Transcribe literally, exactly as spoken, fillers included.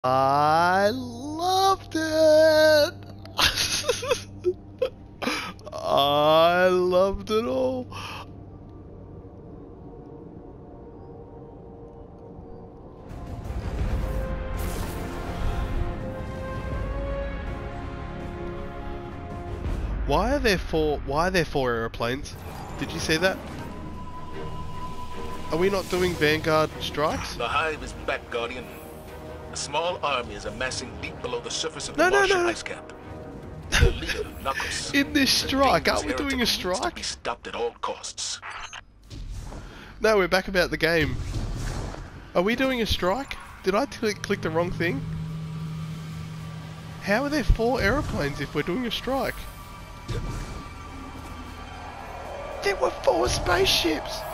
I loved it. I loved it all. Why are there four? Why are there four airplanes? Did you see that? Are we not doing Vanguard strikes? The Hive is back, Guardian. A small army is amassing deep below the surface of No, the no, Martian no. ice cap. Their leader, Knuckles. In this is a strike, dangerous aren't we doing a heretic who needs to strike? be stopped at all costs. No, we're back about the game. Are we doing a strike? Did I click, click the wrong thing? How are there four aeroplanes if we're doing a strike? There were four spaceships!